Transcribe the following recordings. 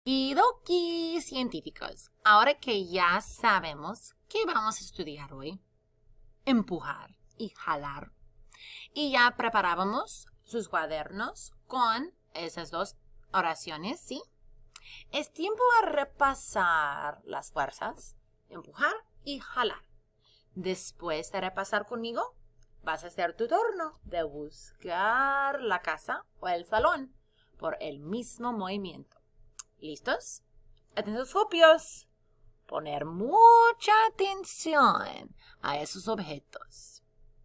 Okidoki, científicos. Ahora que ya sabemos qué vamos a estudiar hoy, empujar y jalar. Y ya preparábamos sus cuadernos con esas dos oraciones, ¿sí? Es tiempo a repasar las fuerzas, empujar y jalar. Después de repasar conmigo, vas a hacer tu turno de buscar la casa o el salón por el mismo movimiento. ¿Listos? Atentos copios. Poner mucha atención a esos objetos.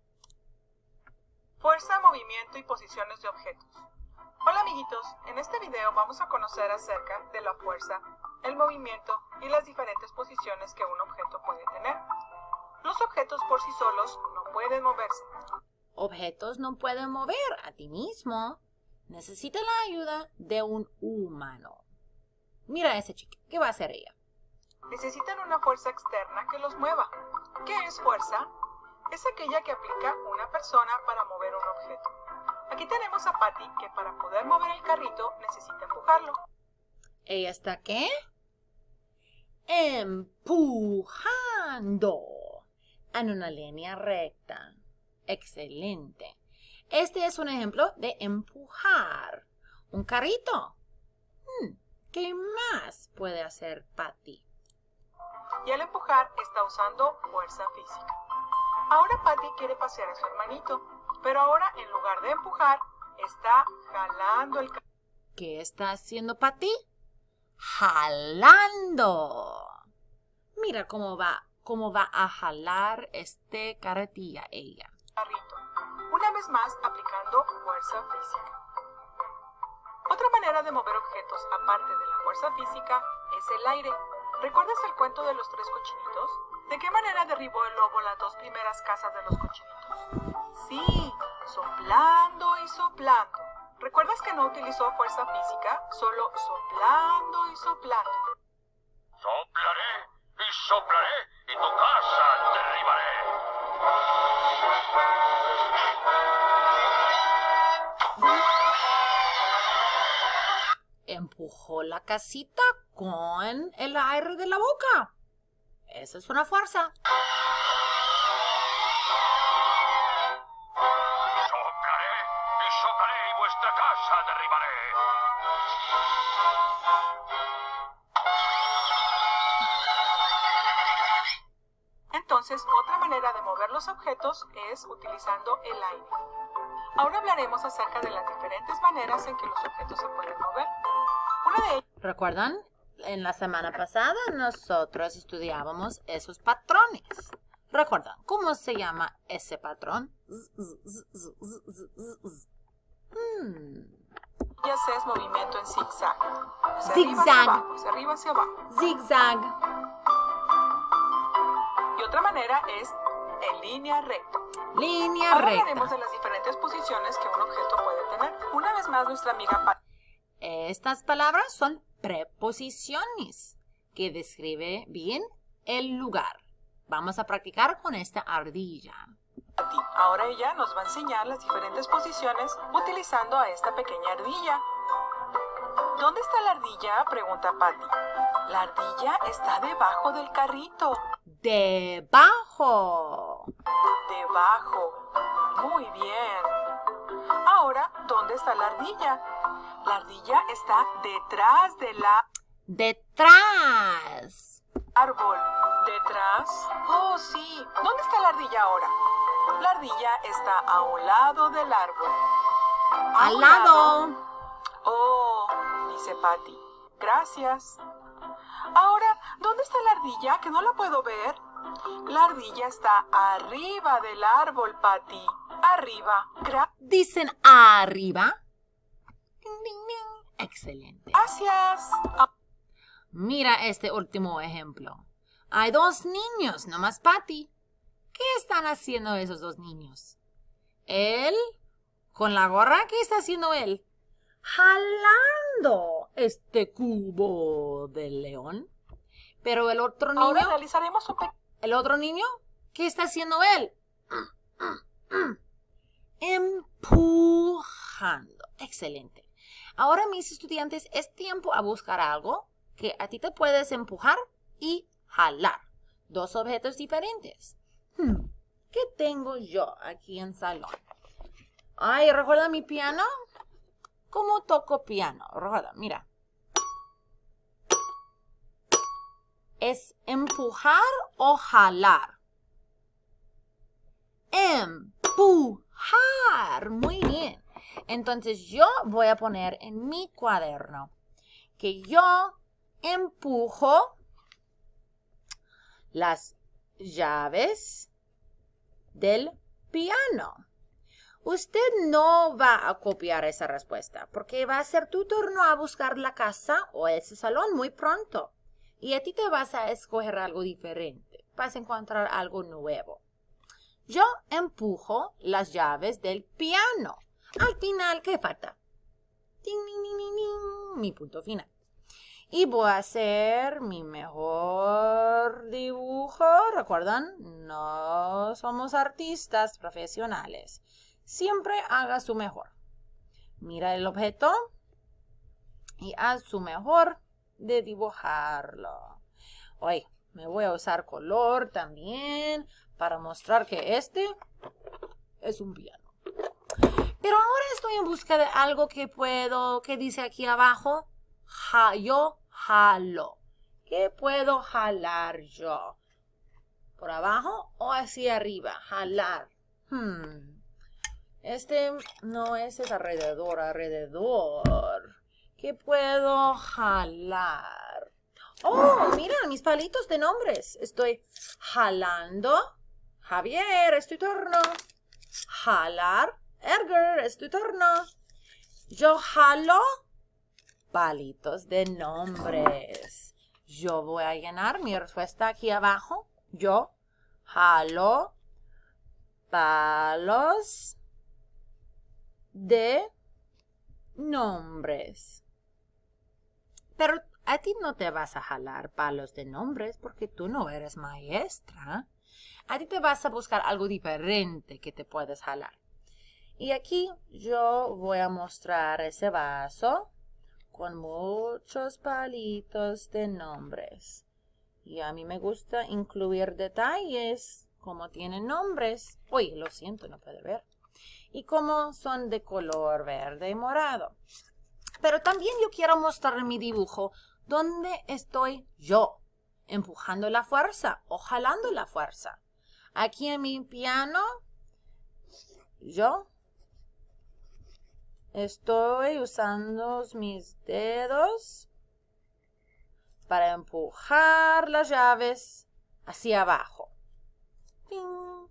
Fuerza, movimiento y posiciones de objetos. Hola amiguitos, en este video vamos a conocer acerca de la fuerza, el movimiento y las diferentes posiciones que un objeto puede tener. Los objetos por sí solos no pueden moverse. Objetos no pueden mover a ti mismo. Necesita la ayuda de un humano. Mira a esa chica. ¿Qué va a hacer ella? Necesitan una fuerza externa que los mueva. ¿Qué es fuerza? Es aquella que aplica una persona para mover un objeto. Aquí tenemos a Patty que para poder mover el carrito necesita empujarlo. ¿Ella está qué? Empujando en una línea recta. Excelente. Este es un ejemplo de empujar un carrito. ¿Qué más puede hacer Patty? Y al empujar está usando fuerza física. Ahora Patty quiere pasear a su hermanito, pero ahora en lugar de empujar, está jalando el carrito. ¿Qué está haciendo Patty? ¡Jalando! Mira cómo va a jalar este carretilla ella. Una vez más aplicando fuerza física. Otra manera de mover objetos aparte de la fuerza física es el aire. ¿Recuerdas el cuento de los tres cochinitos? ¿De qué manera derribó el lobo las dos primeras casas de los cochinitos? Sí, soplando y soplando. ¿Recuerdas que no utilizó fuerza física? Solo soplando y soplando. Soplaré y tu casa derribaré. Empujó la casita con el aire de la boca. Esa es una fuerza. Soplaré y vuestra casa derribaré. Entonces, otra manera de mover los objetos es utilizando el aire. Ahora hablaremos acerca de las diferentes maneras en que los objetos se pueden mover. Una de ellas... ¿Recuerdan? En la semana pasada nosotros estudiábamos esos patrones. ¿Recuerdan cómo se llama ese patrón? Ya es movimiento en zigzag. Zigzag. Hacia arriba hacia abajo. Zigzag. Y otra manera es en línea recta. Línea Ahora recta. hablaremos de las diferentes posiciones que un objeto puede tener. Una vez más, nuestra amiga Patty. Estas palabras son preposiciones que describe bien el lugar. Vamos a practicar con esta ardilla. Ahora ella nos va a enseñar las diferentes posiciones utilizando a esta pequeña ardilla. ¿Dónde está la ardilla?, pregunta Patty. La ardilla está debajo del carrito. Debajo. Debajo. Muy bien. Ahora, ¿dónde está la ardilla? La ardilla está detrás de la... Detrás. Árbol. ¿Detrás? Oh, sí. ¿Dónde está la ardilla ahora? La ardilla está a un lado del árbol. Al lado. Oh, dice Patty. Gracias. Ahora, ¿dónde está la ardilla? Que no la puedo ver. La ardilla está arriba del árbol, Patty. Arriba. Dicen arriba. Ding, ding, ding. Excelente. Gracias. Mira este último ejemplo. Hay dos niños, no más Patty. ¿Qué están haciendo esos dos niños? Él, con la gorra, ¿qué está haciendo él? Jalando este cubo de león. Pero el otro niño... Ahora realizaremos un pequeño... ¿El otro niño? ¿Qué está haciendo él? Empujando. Excelente. Ahora, mis estudiantes, es tiempo a buscar algo que a ti te puedes empujar y jalar. Dos objetos diferentes. ¿Qué tengo yo aquí en salón? Ay, ¿recuerda mi piano? ¿Cómo toco piano? Recuerda, mira. ¿Es empujar o jalar? Empujar. Muy bien. Entonces yo voy a poner en mi cuaderno que yo empujo las llaves del piano. Usted no va a copiar esa respuesta porque va a ser tu turno a buscar la casa o ese salón muy pronto. Y a ti te vas a escoger algo diferente. Vas a encontrar algo nuevo. Yo empujo las llaves del piano. Al final, ¿qué falta? Ting, ting, ting, ting, ting, mi punto final. Y voy a hacer mi mejor dibujo. ¿Recuerdan? No somos artistas profesionales. Siempre haga su mejor. Mira el objeto y haz su mejor de dibujarlo. Hoy me voy a usar color también para mostrar que este es un piano. Pero ahora estoy en busca de algo que dice aquí abajo. Yo jalo. ¿Qué puedo jalar yo? ¿Por abajo o hacia arriba? Jalar. Este no es alrededor. ¿Qué puedo jalar? Oh, mira, mis palitos de nombres. Estoy jalando. Javier, es tu turno. Jalar. Edgar, es tu turno. Yo jalo palitos de nombres. Yo voy a llenar mi respuesta aquí abajo. Yo jalo palos de nombres. Pero a ti no te vas a jalar palos de nombres porque tú no eres maestra. A ti te vas a buscar algo diferente que te puedes jalar. Y aquí yo voy a mostrar ese vaso con muchos palitos de nombres. Y a mí me gusta incluir detalles como tienen nombres. Uy, lo siento, no puede ver. Y como son de color verde y morado. Pero también yo quiero mostrar en mi dibujo dónde estoy yo, empujando la fuerza o jalando la fuerza. Aquí en mi piano, yo estoy usando mis dedos para empujar las llaves hacia abajo. ¡Ting!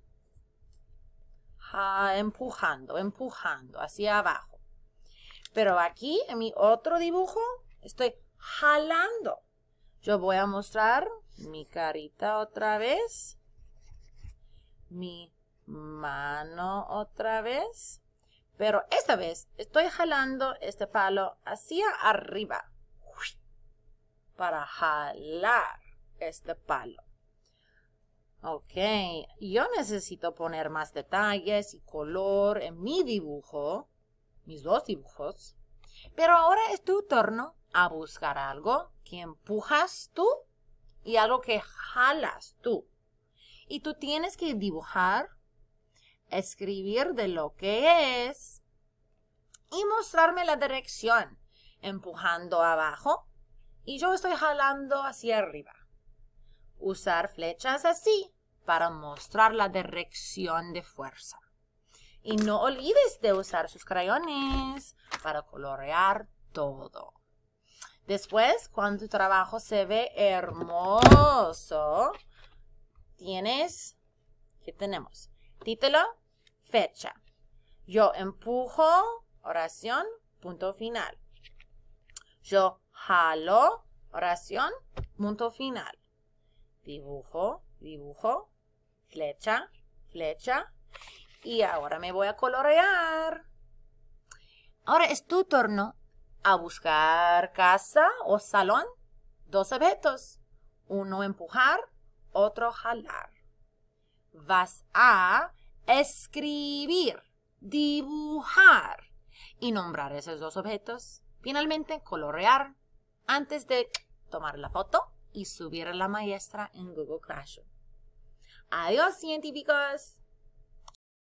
Empujando hacia abajo. Pero aquí en mi otro dibujo estoy jalando. Yo voy a mostrar mi carita otra vez. Mi mano otra vez. Pero esta vez estoy jalando este palo hacia arriba. Para jalar este palo. Ok, yo necesito poner más detalles y color en mi dibujo. Mis dos dibujos. Pero ahora es tu turno a buscar algo que empujas tú y algo que jalas tú. Y tú tienes que dibujar, escribir de lo que es y mostrarme la dirección. Empujando abajo y yo estoy jalando hacia arriba. Usar flechas así para mostrar la dirección de fuerza. Y no olvides de usar sus crayones para colorear todo. Después, cuando tu trabajo se ve hermoso, ¿qué tenemos? Título, fecha. Yo empujo, oración, punto final. Yo jalo, oración, punto final. Dibujo, flecha, flecha. Y ahora me voy a colorear. Ahora es tu turno a buscar casa o salón. Dos objetos. Uno empujar, otro jalar. Vas a escribir, dibujar y nombrar esos dos objetos. Finalmente, colorear antes de tomar la foto y subir a la maestra en Google Classroom. Adiós, científicos.